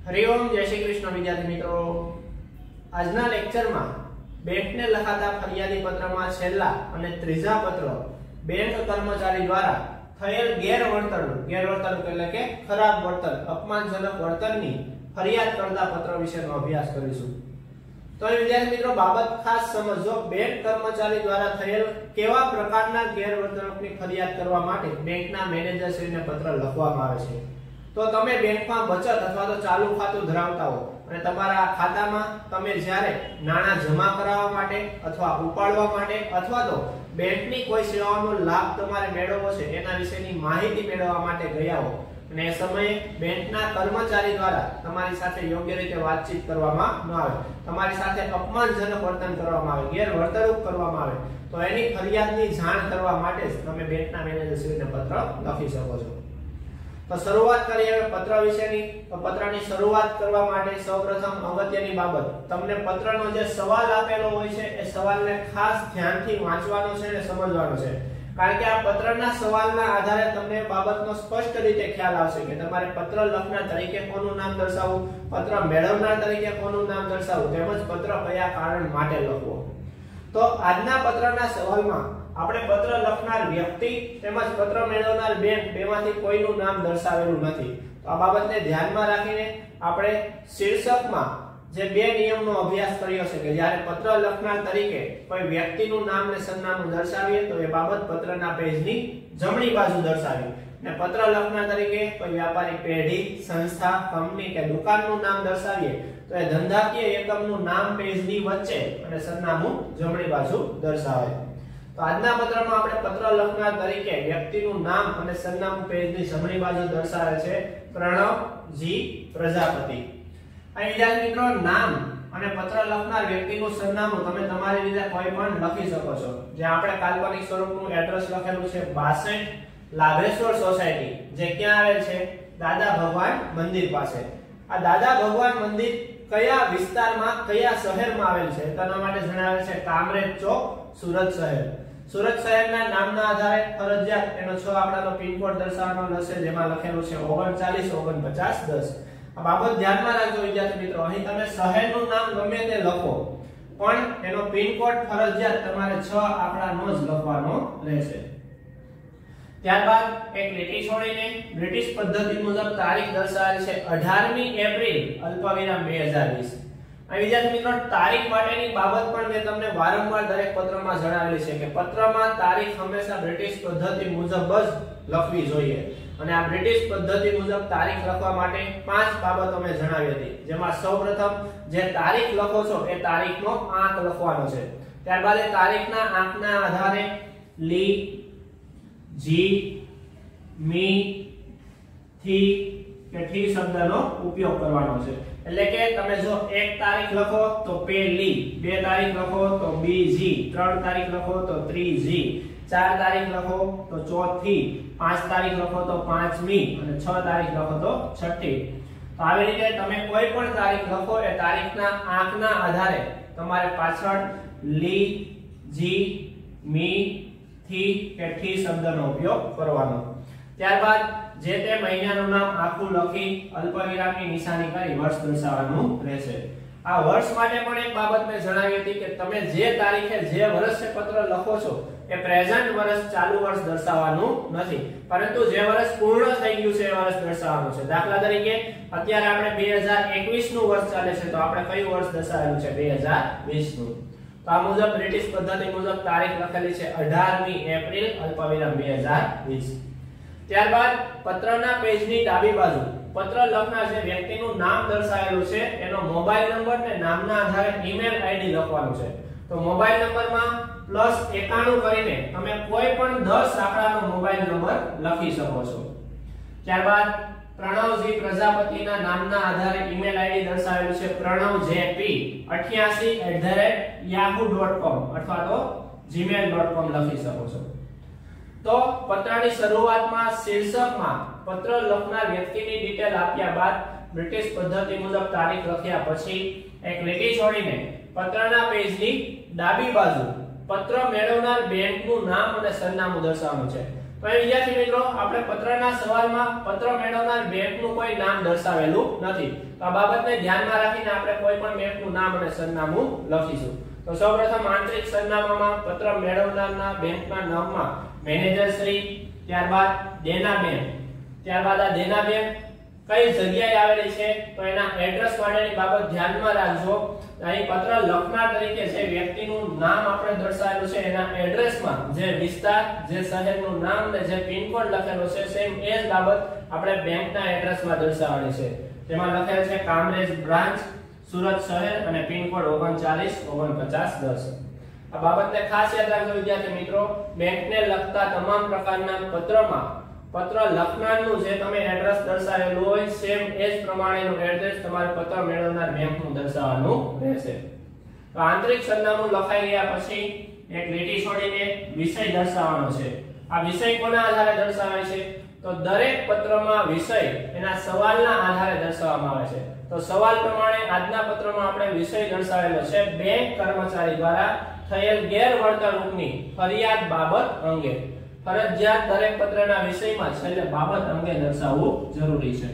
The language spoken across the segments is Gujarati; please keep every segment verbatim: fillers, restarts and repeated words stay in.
હરિઓમ, જય શ્રી કૃષ્ણ વિદ્યાર્થી મિત્રો। આજના લેક્ચરમાં બેંકને લખાતા ફરિયાદી પત્રમાં છેલ્લા અને ત્રીજા પત્ર બેંક કર્મચારી દ્વારા થયેલ ગેરવર્તન ગેરવર્તન એટલે કે ખરાબ વર્તન, અપમાનજનક વર્તનની ફરિયાદ કરતા પત્ર વિશેનો અભ્યાસ કરીશું। તો વિદ્યાર્થી મિત્રો, બાબત ખાસ સમજો। બેંક કર્મચારી દ્વારા થયેલ કેવા પ્રકારના ગેરવર્તણૂકની ફરિયાદ કરવા માટે બેંકના મેનેજરશ્રીને પત્ર લખવામાં આવે છે। તો તમે બેંકમાં બચત અથવા તો ચાલુ ખાતું ધરાવતા હો અને તમારા ખાતામાં તમે જ્યારે નાણાં જમા કરાવવા માટે અથવા ઉપાડવા માટે અથવા તો બેંકની કોઈ સેવાનો લાભ તમારે મેળવવો છે એના વિશેની માહિતી મેળવવા માટે ગયા હો અને એ સમયે બેંકના કર્મચારી દ્વારા તમારી સાથે યોગ્ય રીતે વાતચીત કરવામાં ન આવે, તમારી સાથે અપમાનજનક વર્તન કરવામાં આવે, ગેરવર્તણૂક કરવામાં આવે, તો એની ફરિયાદની જાણ કરવા માટે જ તમે બેંકના મેનેજરશ્રીને પત્ર લખી શકો છો। તો શરૂઆત કરીએ પત્ર વિશેની। તો પત્રની શરૂઆત કરવા માટે સૌપ્રથમ અગત્યની બાબત, તમને પત્રનો જે સવાલ આપેલો હોય છે એ સવાલને ખાસ ધ્યાનથી વાંચવાનો છે અને સમજવાનો છે, કારણ કે આ પત્રના સવાલના આધારે તમને બાબતનો સ્પષ્ટ રીતે ખ્યાલ આવશે કે તમારે પત્ર લખનાર તરીકે કોનું નામ દર્શાવવું, પત્ર મેળવનાર તરીકે કોનું નામ દર્શાવવું, તેમજ પત્ર કયા કારણ માટે લખવો। તો આજના પત્રના સવાલમાં આપણે પત્ર લખનાર વ્યક્તિ તેમજ પત્ર મેળવનાર બેંક બેમાંથી કોઈનું નામ દર્શાવેલું નથી। તો આ બાબતને ધ્યાનમાં રાખીને આપણે શીર્ષકમાં જે બે નિયમનો અભ્યાસ કર્યો છે કે જ્યારે પત્ર લખનાર તરીકે કોઈ વ્યક્તિનું નામ ને સરનામું દર્શાવીએ તો એ બાબત પત્રના પેજની જમણી બાજુ દર્શાવી, ને પત્ર લખનાર તરીકે કોઈ વ્યાપારી પેઢી, સંસ્થા, કંપની કે દુકાનનું નામ દર્શાવીએ તો એ ધંધાકીય એકમનું નામ પેજની વચ્ચે અને સરનામું જમણી બાજુ દર્શાવે। તો આજના પત્રમાં આપણે પત્ર લખનાર તરીકે વ્યક્તિનું નામ અને સરનામું પેજની જમણી બાજુ દર્શાવે છે પ્રણવ જી પ્રજાપતિ। આ વિદ્યાર્થી મિત્રો, નામ અને પત્ર લખનાર વ્યક્તિનું સરનામું તમે તમારી રીતે કોઈ પણ લખી શકો છો। જે આપણે કાલ્પનિક સ્વરૂપનું એડ્રેસ લખેલું છે બાસઠ લાભેશ્વર સોસાયટી, જે ક્યાં આવેલ છે? દાદા ભગવાન મંદિર પાસે। આ દાદા ભગવાન મંદિર કયા વિસ્તારમાં કયા શહેરમાં આવેલ છે તેના માટે જણાવેલ છે કામરેજ ચોક, સુરત શહેર। સુરત શહેરના નામના આધારે ફરજિયાત એનો છ આંકડાનો પિનકોડ દર્શાવવાનો રહેશે, જેમાં લખેલું છે ઓગણચાલીસ ઓગણપચાસ દસ। આ બાબત ધ્યાનમાં રાખજો વિદ્યાર્થી મિત્રો, અહીં તમે શહેરનું નામ ગમે તે લખો પણ એનો પિનકોડ ફરજિયાત તમારે છ આંકડાનો જ લખવાનો રહેશે। ત્યારબાદ એક લીટી છોડીને બ્રિટિશ પદ્ધતિ મુજબ તારીખ દર્શાવેલ છે અઢારમી એપ્રિલ અલ્પવિરામ બે હજાર વીસ। આ વિદ્યાર્થી મિત્રો, તારીખ માટેની બાબત પણ મેં તમને વારંવાર દરેક પત્રમાં જણાવેલી છે કે પત્રમાં તારીખ હંમેશા બ્રિટિશ પદ્ધતિ મુજબ જ લખવી જોઈએ, અને આ બ્રિટિશ પદ્ધતિ મુજબ તારીખ લખવા માટે પાંચ બાબતો મેં જણાવી હતી, જેમાં સૌપ્રથમ જે તારીખ લખો છો એ તારીખનો આંક લખવાનો છે। ત્યારબાદ એ તારીખના આંકના આધારે લી, જી, મી, થી કે ઠી શબ્દનો ઉપયોગ કરવાનો છે। એટલે કે તમે જો એક તારીખ લખો તો પેલી, બે તારીખ લખો તો બીજી, ત્રણ તારીખ લખો તો ત્રીજી, ચાર તારીખ લખો તો ચોથી, પાંચ તારીખ લખો તો પાંચમી અને છ તારીખ લખો તો છઠ્ઠી। તો આવી રીતે તમે કોઈ પણ તારીખ લખો એ તારીખના આંકના આધારે તમારે પાછળ લી, જી, મી, થી કે ઠી શબ્દનો ઉપયોગ કરવાનો। ત્યારબાદ જે તે મહિનાનું નામ આખું લખી અલ્પવિરામની નિશાની કરી વર્ષ દર્શાવવાનું રહેશે। આ વર્ષ માટે પણ એક બાબત મેં જણાવી હતી કે તમે જે તારીખે જે વર્ષે પત્ર લખો છો એ પ્રેઝન્ટ વર્ષ, ચાલુ વર્ષ દર્શાવવાનું નથી, પરંતુ જે વર્ષ પૂર્ણ થઈ ગયું છે એ વર્ષ દર્શાવવાનું છે। દાખલા તરીકે અત્યારે આપણે બે હજાર એકવીસ નું વર્ષ ચાલે છે, તો આપણે કયું વર્ષ દર્શાવેલું છે? બે હજાર વીસ નું। તો આ મુજબ બ્રિટિશ પદ્ધતિ મુજબ તારીખ લખેલી છે અઢારમી એપ્રિલ અલ્પવિરામ બે હજાર વીસ। ત્યારબાદ પત્રના પેજની ડાબી બાજુ પત્ર લખનાર જે વ્યક્તિનું નામ દર્શાવેલું છે એનો મોબાઈલ નંબર ને નામના આધારે ઈમેલ આઈડી લખવાનું છે। તો મોબાઈલ નંબરમાં પ્લસ એકાણું કરીને તમે કોઈ પણ દસ આંકડાનો મોબાઈલ નંબર લખી શકો છો। ત્યારબાદ પ્રણવજી પ્રજાપતિના નામના આધારે ઈમેલ આઈડી દર્શાવેલું છે પ્રણવજેપી અઠ્યાસી at the rate Yahoo dot com અથવા તો જીમેલ ડોટ કોમ લખી શકો છો। તો પત્રની શરૂઆતમાં શીર્ષકમાં પત્ર લખનાર વ્યક્તિની ડિટેલ આપ્યા બાદ બ્રિટિશ પદ્ધતિ મુજબ તારીખ લખ્યા પછી એક લીટી છોડીને પત્રના પેજની ડાબી બાજુ પત્ર મેળવનાર બેંકનું નામ અને સરનામું દર્શાવવાનું છે। તો વિદ્યાર્થી મિત્રો આપણે પત્રના સવાલમાં પત્ર મેળવનાર બેંકનું કોઈ નામ દર્શાવેલું નથી. તો આ બાબતને ધ્યાનમાં રાખીને આપણે કોઈ પણ બેંકનું નામ અને સરનામું લખીશું. તો સૌપ્રથમ આંતરિક સરનામામાં પત્ર મેળવનારના બેંકના નામમાં મેનેજર શ્રી, ત્યારબાદ દેના બેંક, ત્યારબાદ આ દેના બેંક કઈ જગ્યાએ આવેલી છે તો એના એડ્રેસ માટેની બાબત ધ્યાનમાં રાખજો. અહીં પત્ર લખનાર તરીકે જે વ્યક્તિનું નામ આપણે દર્શાવેલું છે એના એડ્રેસમાં જે વિસ્તાર, જે શહેરનું નામ અને જે પિનકોડ લખેલો છે સેમ એ જ બાબત આપણે બેંકના એડ્રેસમાં દર્શાવવાની છે. તેમાં લખેલ છે કામરેજ બ્રાન્ચ, સુરત શહેર અને પિનકોડ ઓગણચાલીસ ઓગણપચાસ દસ. આ બાબતને ખાસ યાદ રાખજો વિદ્યાર્થી મિત્રો. બેંકને લગતા તમામ પ્રકારના પત્રમાં પત્ર લખનારનું જે તમે એડ્રેસ દર્શાવેલું હોય સેમ એ જ પ્રમાણેનું એડ્રેસ તમારે પત્ર મેળવનાર બેંકનું દર્શાવવાનું રહેશે. તો આંતરિક સરનામું લખાઈ ગયા પછી એક લીટી છોડીને વિષય દર્શાવવાનો છે. આ વિષય કોના આધારે દર્શાવાય છે તો દરેક પત્રમાં વિષય એના સવાલના આધારે દર્શાવવામાં આવે છે. તો સવાલ પ્રમાણે આજના પત્રમાં આપણે વિષય દર્શાવેલો છે બેંક કર્મચારી દ્વારા થયેલ ગેરવર્તણૂકની ફરિયાદ બાબત અંગે. ફરજિયાત દરેક પત્રના વિષયમાં છેલ્લે બાબત અંગે દર્શાવવું જરૂરી છે.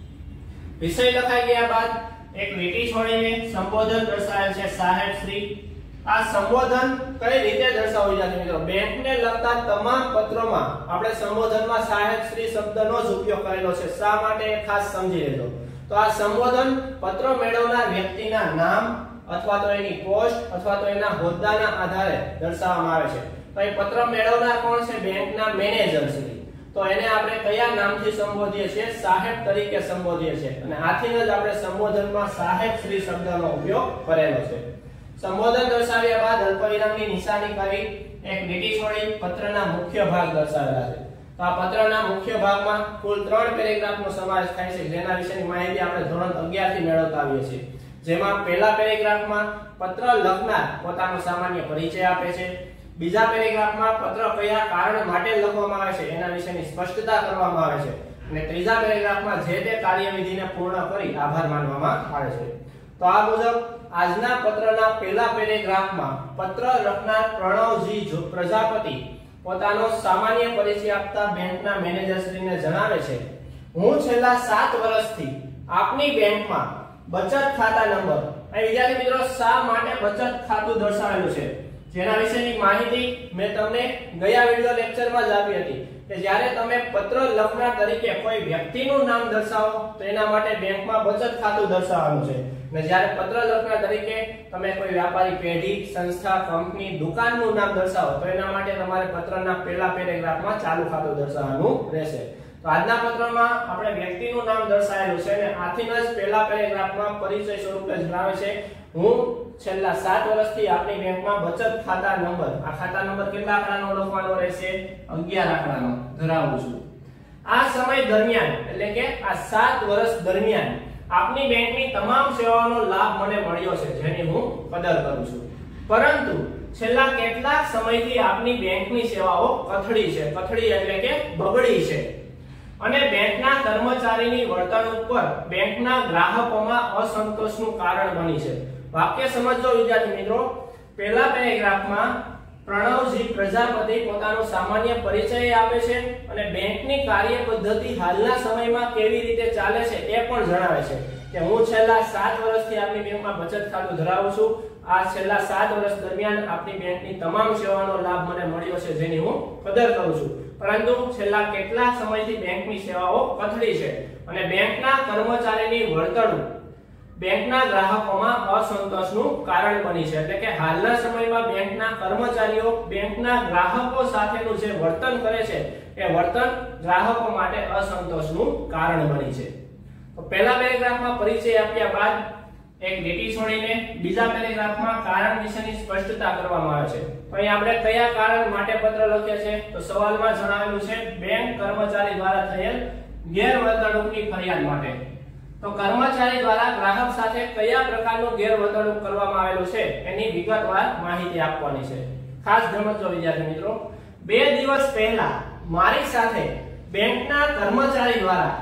વિષય લખાઈ ગયા બાદ એક લીટી છોડીને સંબોધન દર્શાવેલ છે સાહેબ શ્રી. આ સંબોધન કઈ રીતે દર્શાવવું વિદ્યાર્થી મિત્રો? બેંકને લગતા તમામ પત્રોમાં આપણે સંબોધનમાં સાહેબ શ્રી શબ્દનો જ ઉપયોગ કરેલો છે. શા માટે ખાસ સમજી લેજો. તો આ સંબોધન પત્ર મેળવનાર વ્યક્તિના નામ અથવા તો એની પોસ્ટ અથવા તો એના હોદ્દાના આધારે દર્શાવવામાં આવે છે. તો એ પત્ર મેળવનાર કોણ છે? બેંકના મેનેજર શ્રી. તો એને આપણે કયા નામથી સંબોધીએ છીએ? સાહેબ તરીકે સંબોધીએ છીએ અને આથી જ આપણે સંબોધનમાં સાહેબ શ્રી શબ્દનો ઉપયોગ કરેલો છે. સંબોધન દર્શાવ્યા બાદ અલ્પવિરામની નિશાની કરી એક લીટી છોડી પત્રના મુખ્ય ભાગ દર્શાવેલા છે. તો આ પત્રના મુખ્ય ભાગમાં કુલ ત્રણ પેરેગ્રાફનો સમાવેશ થાય છે જેના વિશેની માહિતી આપણે ધોરણ અગિયાર થી મેળવતા આવીએ છીએ. જેમાં પહેલા પેરેગ્રાફમાં પત્ર લખનાર પોતાનો સામાન્ય પરિચય આપે છે. બીજા પેરેગ્રાફમાં પત્ર કયા કારણ માટે લખવામાં આવે છે એના વિશેની સ્પષ્ટતા કરવામાં આવે છે અને ત્રીજા પેરેગ્રાફમાં જે તે કાર્યવિધિને પૂર્ણ કરી આભાર માનવામાં આવે છે. તો આ મુજબ આજના પત્રના પહેલા પેરેગ્રાફમાં પત્ર લખનાર પ્રણવજી પ્રજાપતિ પોતાનો સામાન્ય પરિચય આપતા બેંકના મેનેજરશ્રીને જણાવે છે, હું છેલ્લા સાત વર્ષથી આપની બેંકમાં બચત ખાતા નંબર. અહીં વિદ્યાર્થી મિત્રો શા માટે બચત ખાતું દર્શાવેલું છે જેના વિશેની માહિતી મેં તમને ગયા વિડિયો લેક્ચરમાં જ આપી હતી કે જ્યારે તમે પત્ર લખનાર તરીકે કોઈ વ્યક્તિનું નામ દર્શાવો તો એના માટે બેંકમાં બચત ખાતું દર્શાવવાનું છે અને જ્યારે પત્ર લખનાર તરીકે તમે કોઈ વ્યાપારી પેઢી, સંસ્થા, કંપની, દુકાનનું નામ દર્શાવો તો એના માટે તમારે પત્રના પહેલા પેરેગ્રાફમાં ચાલુ ખાતું દર્શાવવાનું રહેશે. તો આજના પત્રમાં આપણે વ્યક્તિનું નામ દર્શાવેલું છે અને આથી જ પહેલા પેરેગ્રાફમાં પરિચય સ્વરૂપે જણાવે છે, હું છેલ્લા સાત વર્ષથી આપની બેંકમાં બચત ખાતા નંબર, આ ખાતા નંબર કેટલા આંકડાનો લખવાનો રહેશે? અગિયાર આંકડાનો ધરાવું છું. આ સમય દરમિયાન એટલે કે આ સાત વર્ષ દરમિયાન આપની બેંકની તમામ સેવાઓનો લાભ મને મળ્યો છે જેની હું કદર કરું છું. પરંતુ છેલ્લા કેટલાક સમયથી આપની બેંકની સેવાઓ કથળી છે. કથળી એટલે કે બગડી છે અને બેંકના કર્મચારીની વર્તણૂક પર બેંકના ગ્રાહકોમાં અસંતોષનું કારણ બની છે. વાક્ય સમજો વિદ્યાર્થી મિત્રો. પહેલા પેરેગ્રાફમાં પ્રણવજી પ્રજાપતિ પોતાનો સામાન્ય પરિચય આપે છે અને બેંકની કાર્ય પદ્ધતિ હાલના સમયમાં કેવી રીતે ચાલે છે એ પણ જણાવે છે કે હું છેલ્લા સાત વર્ષથી આપની બેંકમાં બચત ખાતું ધરાવું છું. આ છેલ્લા સાત વર્ષ દરમિયાન આપની બેંકની તમામ સેવાઓનો લાભ મને મળ્યો છે જેની હું કદર કરું છું. પરંતુ છેલ્લા કેટલાક સમયથી બેંકની સેવાઓ કથળી છે અને બેંકના કર્મચારીની વર્તણૂક બેંકના ગ્રાહકોમાં અસંતોષનું કારણ બની છે. એટલે કે હાલના સમયમાં બેંકના કર્મચારીઓ બેંકના ગ્રાહકો સાથેનું જે વર્તન કરે છે એ વર્તન ગ્રાહકો માટે અસંતોષનું કારણ બની છે. તો પહેલા પેરેગ્રાફમાં પરિચય આપ્યા બાદ એક લીટી છોડીને બીજા પેરેગ્રાફમાં કારણ વિશેની સ્પષ્ટતા કરવામાં આવે છે. તો અહીં આપણે કયા કારણ માટે પત્ર લખીએ છીએ તો સવાલમાં જણાવેલું છે બેંક કર્મચારી દ્વારા થયેલ ગેરવર્તણૂકની ફરિયાદ માટે. તો કર્મચારી દ્વારા ગ્રાહક સાથે કયા પ્રકારનું ગેરવર્તણૂક કરવામાં આવેલું છે એની વિગતવાર માહિતી આપવાની છે. ખાસ સમજો વિદ્યાર્થી મિત્રો. બે દિવસ પહેલા મારી સાથે બેંકના કર્મચારી દ્વારા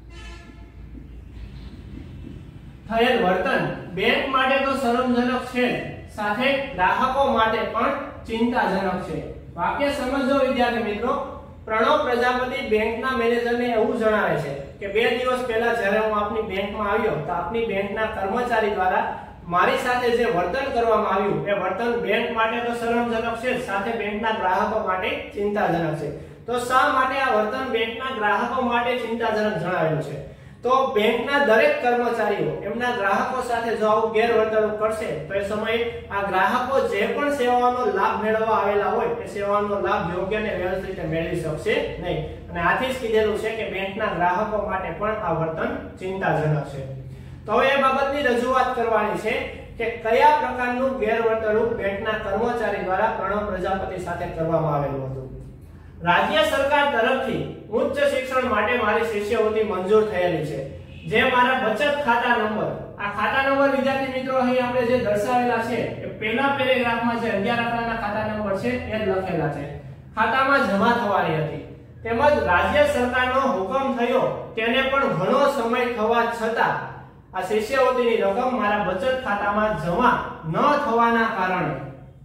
થયેલ વર્તન બેંક માટે તો શરમજનક છે, સાથે ગ્રાહકો માટે પણ ચિંતાજનક છે. વાક્ય સમજો વિદ્યાર્થી મિત્રો. પ્રણવ પ્રજાપતિ બેંકના મેનેજરને એવું જણાવે છે કે બે દિવસ પહેલા જ્યારે હું આપની બેંકમાં આવ્યો તો આપની બેંકના કર્મચારી દ્વારા મારી સાથે જે વર્તન કરવામાં આવ્યું એ વર્તન બેંક માટે તો શરમજનક છે, સાથે બેંકના ગ્રાહકો માટે ચિંતાજનક છે. તો શા માટે આ વર્તન બેંકના ગ્રાહકો માટે ચિંતાજનક જણાવેલું છે? તો બેંકના દરેક કર્મચારીઓ એમના ગ્રાહકો સાથે જો આવું ગેરવર્તણૂક કરશે તો એ સમયે આ ગ્રાહકો જે પણ સેવાઓનો લાભ મેળવવા આવેલા હોય એ સેવાનો લાભ યોગ્ય અને વ્યવસ્થિત રીતે મેળવી શકશે નહીં. અને આથી જ કીધેલું છે કે બેંકના ગ્રાહકો માટે પણ આ વર્તન ચિંતાજનક છે. તો હવે એ બાબતની રજૂઆત કરવાની છે કે કયા પ્રકારનું ગેરવર્તણૂક બેંકના કર્મચારી દ્વારા પ્રણવ પ્રજાપતિ સાથે કરવામાં આવેલું હતું. રાજ્ય સરકાર તરફથી ઉચ્ચ શિક્ષણ માટે મારી શિષ્યવૃત્તિ મંજૂર થયેલી છે, જે મારા બચત ખાતા નંબર, આ ખાતા નંબર વિદ્યાર્થી મિત્રો અહીં આપણે જે દર્શાવેલા છે એ પહેલા પેરેગ્રાફમાં જે અગિયાર આંકડાના ખાતા નંબર છે એ જ લખેલા છે, ખાતામાં જમા થવાની હતી. તેમજ રાજ્ય સરકારનો હુકમ થયો તેને પણ ઘણો સમય થવા છતાં આ શિષ્યવૃત્તિની રકમ મારા બચત ખાતામાં જમા ન થવાના કારણે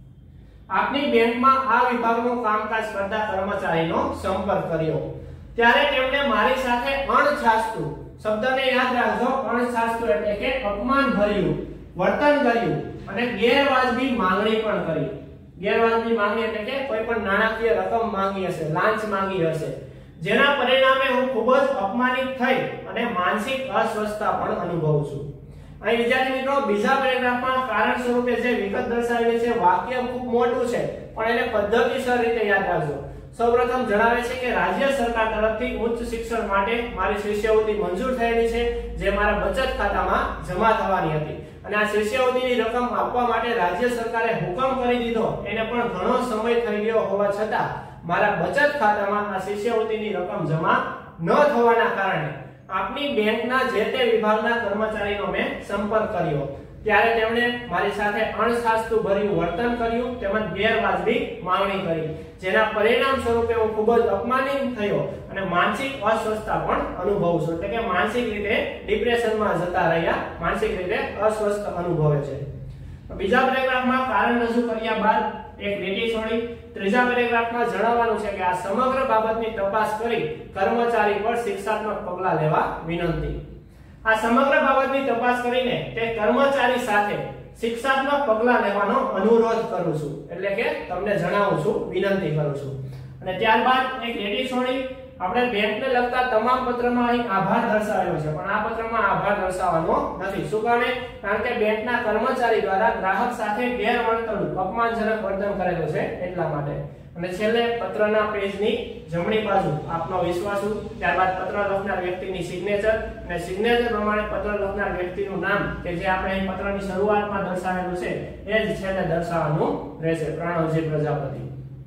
આપની બેંકમાં આ વિભાગનું કામકાજ કરતા કર્મચારીનો સંપર્ક કર્યો. ત્યારે તેમણે મારી સાથે અણછાસતું, શબ્દને યાદ રાખજો, અણછાસતું એટલે કે અપમાન ભર્યું વર્તન કર્યું અને ગેરવાજબી માંગણી પણ કરી. ગેરવાજબી માંગણી એટલે કે કોઈ પણ નાણાકીય રકમ માંગી હશે, લાંચ માંગી હશે, જેના પરિણામે હું ખૂબ જ અપમાનિત થઈ અને માનસિક અસ્વસ્થતા પણ અનુભવું છું. અહીં વિદ્યાર્થી મિત્રો બીજા પેરેગ્રાફમાં કારણ સ્વરૂપે જે વિગત દર્શાવેલી છે વાક્ય ખૂબ મોટું છે પણ એને પદ્ધતિસર રીતે યાદ રાખજો. સૌપ્રથમ જણાવે છે કે રાજ્ય સરકાર તરફથી ઉચ્ચ શિક્ષણ માટે મારી શિષ્યવૃત્તિ મંજૂર થયેલી છે, જે મારા બચત ખાતામાં જમા થવાની હતી. અને આ શિષ્યવૃત્તિની રકમ આપવા માટે રાજ્ય સરકારે હુકમ કરી દીધો, એને પણ ઘણો સમય થઈ ગયો હોવા છતાં મારા બચત ખાતામાં આ શિષ્યવૃત્તિની રકમ જમા ન થવાના કારણે આપની બેંકના જે તે વિભાગના કર્મચારીનો મેં સંપર્ક કર્યો. ત્યારે તેમણે મારી સાથે અણછાસતું ભર્યું વર્તન કર્યું તેમજ ગેરવાજબી માંગણી કરી, જેના પરિણામ સ્વરૂપે હું ખૂબ જ અપમાનિત થયો અને માનસિક અસ્વસ્થતા પણ અનુભવું છું. એટલે કે માનસિક રીતે ડિપ્રેશનમાં જતા રહ્યા, માનસિક રીતે અસ્વસ્થ અનુભવે છે. બીજા પેરેગ્રાફમાં કારણ રજૂ કર્યા બાદ એક લીટી છોડી ત્રીજા પેરેગ્રાફમાં જણાવવાનું છે કે આ સમગ્ર બાબતની તપાસ કરી કર્મચારી પર શિક્ષાત્મક પગલાં લેવા વિનંતી. આ સમગ્ર બાબતની તપાસ કરીને તે કર્મચારી સાથે શિક્ષાત્મક પગલાં લેવાનો અનુરોધ કરું છું, એટલે કે તમને જણાવું છું, વિનંતી કરું છું. અને ત્યારબાદ એક લીટી છોડી આપણે બેંકને લગતા તમામ પત્રમાં અહીં આભાર દર્શાવેલો છે, પણ આ પત્રમાં આભાર દર્શાવવાનો નથી. શું કારણે? કારણ કે બેંકના કર્મચારી દ્વારા ગ્રાહક સાથે ગેરવર્તણૂક, અપમાનજનક વર્તન કરેલું છે એટલા માટે. અને છેલ્લે પત્રના પેજની જમણી બાજુ આપનો વિશ્વાસુ, ત્યારબાદ પત્ર લખનાર વ્યક્તિની સિગ્નેચર અને સિગ્નેચર પ્રમાણે પત્ર લખનાર વ્યક્તિનું નામ કે જે આપણે અહીં પત્રની શરૂઆતમાં દર્શાવેલું છે એ જ છેલ્લે દર્શાવવાનું રહેશે, પ્રણવજી પ્રજાપતિ.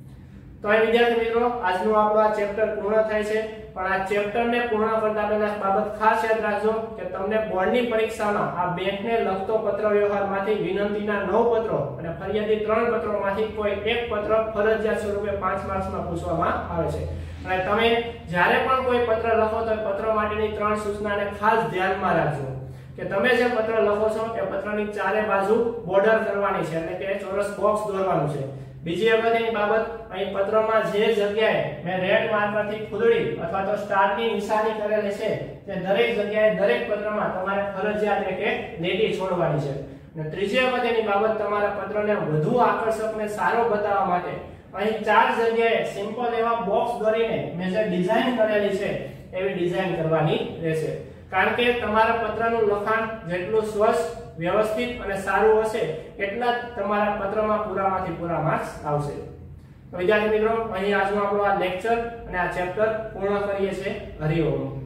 તો આ વિદ્યાર્થી મિત્રો આજનું આપણું આ ચેપ્ટર પૂર્ણ થાય છે. પણ આ ચેપ્ટરને પૂર્ણ કરતા પહેલા બાબત ખાસ યાદ રાખજો કે તમને બોર્ડની પરીક્ષામાં આ બેંકને લગતો પત્ર વ્યવહારમાંથી વિનંતીના નવ પત્રો અને ફરિયાદી ત્રણ પત્રોમાંથી કોઈ એક પત્ર ફરજિયાત સ્વરૂપે પાંચ માર્ક્સમાં પૂછવામાં આવે છે. અને તમે જ્યારે પણ કોઈ પત્ર લખો તો પત્ર માટેની ત્રણ સૂચનાને ખાસ ધ્યાનમાં રાખજો કે તમે જે પત્ર લખો છો એ પત્રની ચારે બાજુ બોર્ડર કરવાની છે, એટલે કે ચોરસ બોક્સ દોરવાનું છે. બીજી અગત્યની બાબત, અહીં પત્રમાં જે જગ્યાએ મેં રેડ માર્કરથી ફૂદડી અથવા તો સ્ટારની નિશાની કરેલી છે તે દરેક જગ્યાએ દરેક પત્રમાં તમારે ફરજિયાત એક એક લીટી છોડવાની છે. અને ત્રીજી અગત્યની બાબત, તમારા પત્રને વધુ આકર્ષક અને સારો બતાવવા માટે અહીં ચાર જગ્યાએ સિમ્પલ એવા બોક્સ દોરીને મેં જે ડિઝાઇન કરેલી છે એવી ડિઝાઇન કરવાની રહેશે. કારણ કે તમારા પત્રનું લખાણ જેટલું સ્વચ્છ, વ્યવસ્થિત અને સારું હશે એટલા તમારા પત્રમાં પૂરામાંથી પૂરા માર્ક્સ આવશે. તો વિદ્યાર્થી મિત્રો અહીં આજનો આપણો આ લેક્ચર અને આ ચેપ્ટર પૂર્ણ કરીએ છીએ. હરિ ઓમ.